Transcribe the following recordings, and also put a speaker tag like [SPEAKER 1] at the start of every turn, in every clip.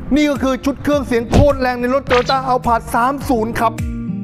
[SPEAKER 1] นี่ก็คือชุดเครื่องเสียงโคตรแรงในรถ Toyota Alphard 30 ครับ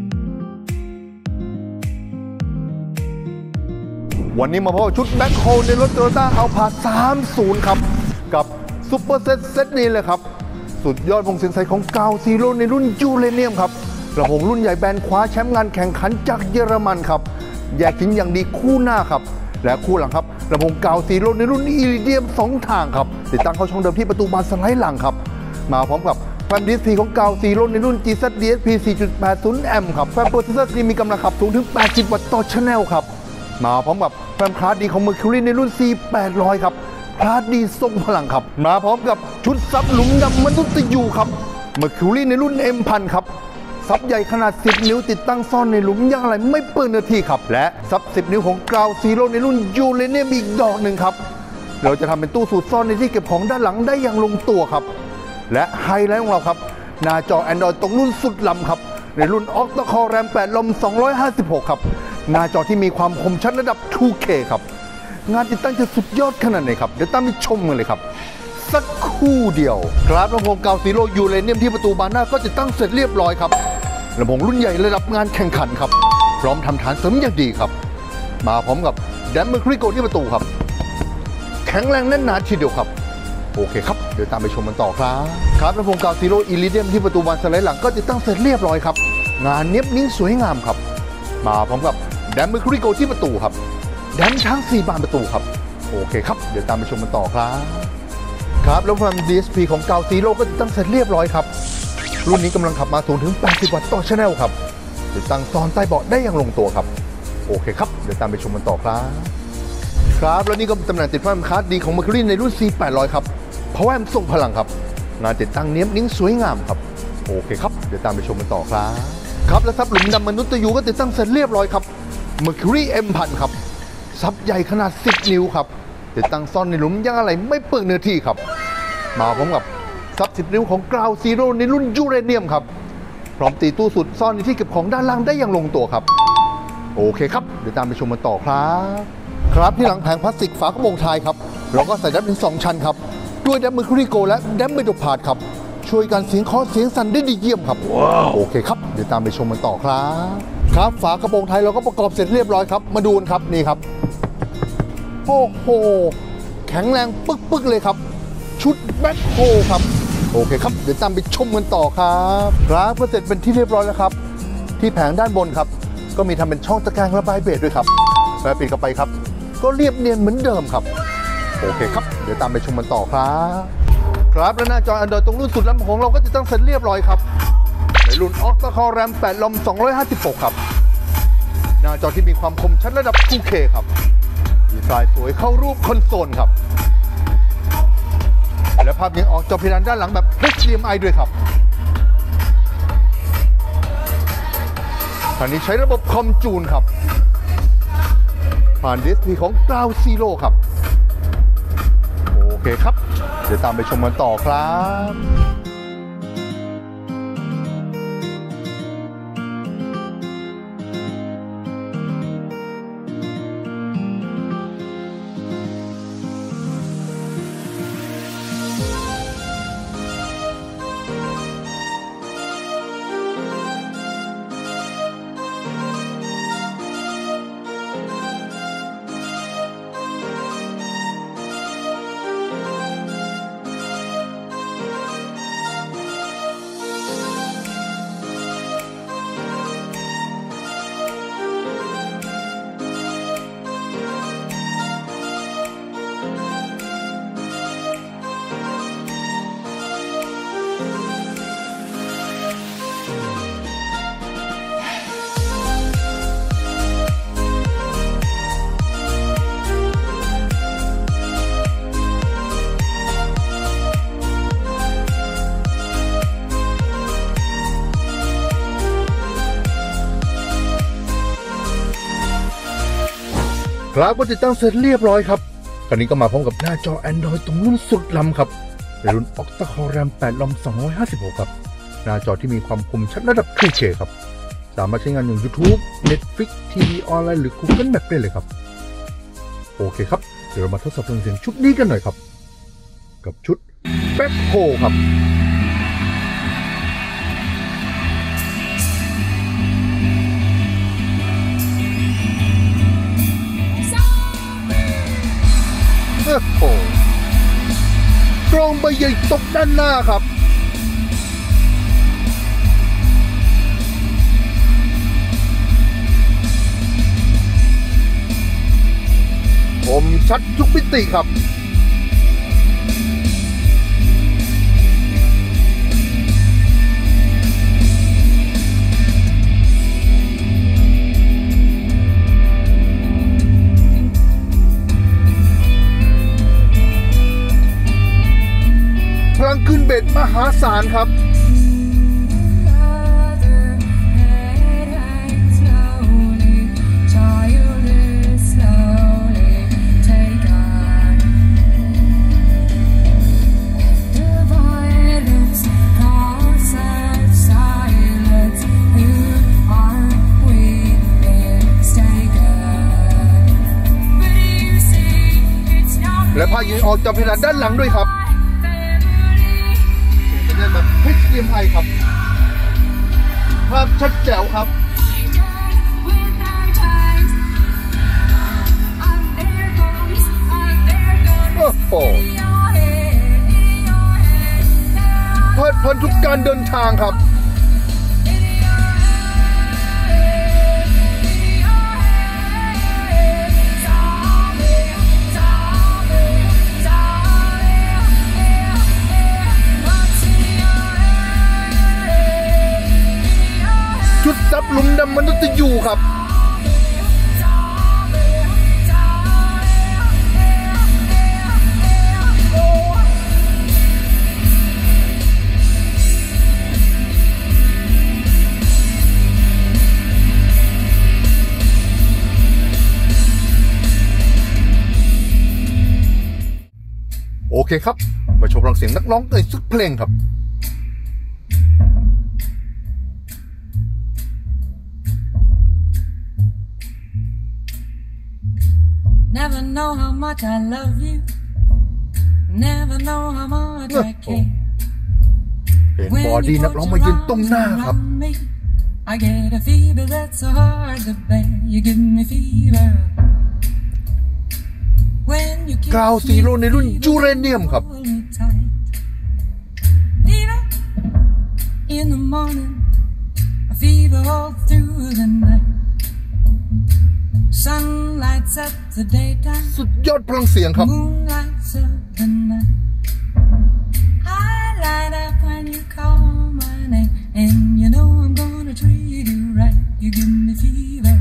[SPEAKER 1] วันนี้มาพบกับชุดแบ็คโฮลในรถ Toyota Alphard 30 ครับกับซุปเปอร์เซตนี้เลยครับสุดยอดวงเสียงใสของกาวซีโร่ในรุ่นยูเรเนียมครับลำโพงรุ่นใหญ่แบนคว้าแชมป์งานแข่งขันจากเยอรมันครับแยกชิ้นอย่างดีคู่หน้าครับและคู่หลังครับลำโพงกาวซีโร่ในรุ่นอิริเดียม2 ทางครับติดตั้งเข้าช่องเดิมที่ประตูบานสไลด์หลังครับมาพร้อมกับแฟ้ม DSP ของกาวซีโร่ในรุ่น GZ DSP 4.80 แอมป์ครับแฟ้มโปรเซสเซอร์มีกำลังขับสูงถึง80 วัตต์ต่อชแนลครับมาพร้อมกับแฟ้มคลาสดีของ Mercury ในรุ่น C800 ครับคลาสดีทรงพลังครับมาพร้อมกับชุดซับหลุมดำมนุษย์ยูครับ Mercury ในรุ่น M1000 ครับซับใหญ่ขนาด 10 นิ้วติดตั้งซ่อนในหลุมยางอะไรไม่เปื้อนเนื้อที่ครับและซับ 10 นิ้วของกราวซีโร่ในรุ่นยูเรเนียมอีกดอกหนึ่งครับเราจะทำเป็นตู้สูตรซ่อนในที่เก็บของด้านหลังได้อย่างลงตัวครับและไฮไลท์ของเราครับหน้าจอ Android ตรงรุ่นสุดล้ำครับในรุ่น Octa Core RAM 8 ลม 256 ครับหน้าจอที่มีความคมชัดระดับ 2K ครับงานติดตั้งจะสุดยอดขนาดไหนครับเดี๋ยวตามไปชมกันเลยครับสักครู่เดียวครับลำโพงกาวซีโร่ยูเรเนียมที่ประตูบานหน้าก็ติดตั้งเสร็จเรียบร้อยครับลำโพงรุ่นใหญ่ระดับงานแข่งขันครับพร้อมทำฐานเสริมอย่างดีครับมาพร้อมกับแดมเมอร์คริโกที่ประตูครับแข็งแรงแน่นหนาทีเดียวครับโอเคครับเดี๋ยวตามไปชมกันต่อครับลำโพงกาวซีโร่อิริเดียมที่ประตูบานสไลด์หลังก็ติดตั้งเสร็จเรียบร้อยครับงานเนียบนิ่งสวยงามครับมาพร้อมกับแดมเมอร์คริโกที่ประตูครับแดมช้าง4 บานประตูครับโอเคครับเดี๋ยวตามไปชมกันต่อครับแล้วแฟ้ม DSP ของกาวซีโร่ก็ติดตั้งเสร็จเรียบร้อยครับรุ่นนี้กำลังขับมาสูงถึง80 วัตต์ต่อชแนลครับติดตั้งซ้อนใต้เบาะได้อย่างลงตัวครับโอเคครับเดี๋ยวตามไปชมกันต่อครับแล้วนี่ก็เป็นตำแหน่งติดแฟ้มคาร์ดดีของ Mercury ในรุ่น C800 ครับเพราะว่ามันส่งพลังครับงานติดตั้งเนียบนิ่งสวยงามครับโอเคครับเดี๋ยวตามไปชมกันต่อครับและซับหลุมดำมนุษย์ยูก็ติดตั้งเสร็จเรียบร้อยครับ Mercury M1000 ครับซับใหญ่ขนาด 10 นิ้วครับติดตั้งซ่อนในหลุมยางอะไรไม่เปลืองเนื้อที่ครับมาพร้อมกับซับ 10 นิ้วของกราวซีโร่ในรุ่นยูเรเนียมครับพร้อมตีตู้สุดซ่อนในที่เก็บของด้านล่างได้อย่างลงตัวครับโอเคครับเดี๋ยวตามไปชมกันต่อครับที่หลังแผงพลาสติกฝากระโปรงท้ายครับเราก็ใส่แดมถึง2 ชั้นครับด้วยแดมเมอร์คิวรีโกและแดมเมโดพาร์ดครับช่วยกันเสียงเคาะเสียงสั่นได้ดีเยี่ยมครับ โอเคครับเดี๋ยวตามไปชมกันต่อครับฝากระโปรงท้ายเราก็ประกอบเสร็จเรียบร้อยครับมาดูกันครับนี่ครับโอ้โหแข็งแรงปึ๊กเลยครับชุดแบ็คโฮครับโอเคครับเดี๋ยวตามไปชมกันต่อครับก็เสร็จเป็นที่เรียบร้อยแล้วครับที่แผงด้านบนครับก็มีทำเป็นช่องตะแกรงระบายเบสด้วยครับแล้วปิดเข้าไปครับก็เรียบเนียนเหมือนเดิมครับโอเคครับเดี๋ยวตามไปชมกันต่อครับและหน้าจอ Android ตรงรุ่นสุดล้ำของเราก็ติดตั้งเสร็จเรียบร้อยครับในรุ่น Octa Core RAM 8 ลม 256 ครับหน้าจอที่มีความคมชัดระดับ 2K ครับดีไซน์สวยเข้ารูปคอนโซลครับและภาพยังออกจอเพดานด้านหลังแบบ HDMI ด้วยครับคันนี้ใช้ระบบคอมจูนครับผ่าน DSP ของกราวซีโร่ครับโอเคครับเดี๋ยวตามไปชมกันต่อครับก็ติดตั้งเสร็จเรียบร้อยครับคันนี้ก็มาพร้อมกับหน้าจอ Android ตรงรุ่นสุดล้ำครับในรุ่น Octa Core RAM 8 ลม 256 ครับหน้าจอที่มีความคมชัดระดับ 2K ครับสามารถใช้งานอย่าง YouTube Netflix ทีวีออนไลน์หรือ Google Map ได้เลยครับโอเคครับเดี๋ยวเรามาทดสอบเสียงชุดนี้กันหน่อยครับกับชุดแบ็คโฮครับโอ้กรองใบใหญ่ตกด้านหน้าครับผมชัดทุกมิติครับพลังขึ้นเบ็ดมหาศาลครับและพายิงออกจากเพดานด้านหลังด้วยครับเป็นแบบ HDMI ครับภาพชัดแจ๋วครับโอ้โหเพลิดเพลินทุกการเดินทางครับชุดซับหลุมดำมันจะอยู่ครับโอเคครับมาชมรังเสียงนักร้องในสุดเพลงครับ
[SPEAKER 2] Never know how much I love you. Never know how much I care.
[SPEAKER 1] เห็นบอดี้นักร้องมายืนตรงหน้าครับ
[SPEAKER 2] I get a fever that's so hard to bear. You give me fever. When you kiss me,
[SPEAKER 1] 90 ในรุ่นยูเรเนียมครับ
[SPEAKER 2] Fever in the morning, a fever all through the night. Sun lights up the daytime.
[SPEAKER 1] สุดยอดพลังเสียงครับ
[SPEAKER 2] Moon lights up the night. I light up when you call my name, and you know I'm gonna treat you right. You give me fever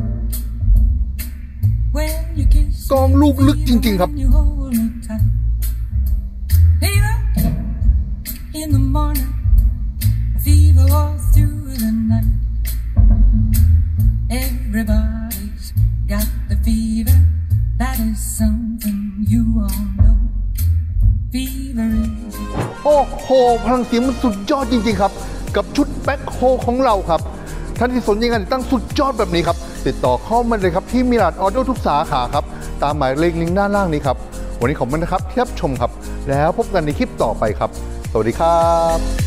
[SPEAKER 2] when you kiss me.
[SPEAKER 1] กองลูกลึกจริงๆครับ
[SPEAKER 2] You hold me tight. Fever in the morning, fever all through the night. Everybody's got the fever. That is something you all know. Fever is.
[SPEAKER 1] โอ้โหพลังเสียงมันสุดยอดจริงๆครับกับชุดแบ็คโฮของเราครับท่านที่สนใจงานตั้งสุดยอดแบบนี้ครับติดต่อเข้ามาเลยครับที่มิราดออโต้ทุกสาขาครับตามหมายเลขลิงก์ด้านล่างนี้ครับวันนี้ขอบคุณนะครับที่รับชมครับแล้วพบกันในคลิปต่อไปครับสวัสดีครับ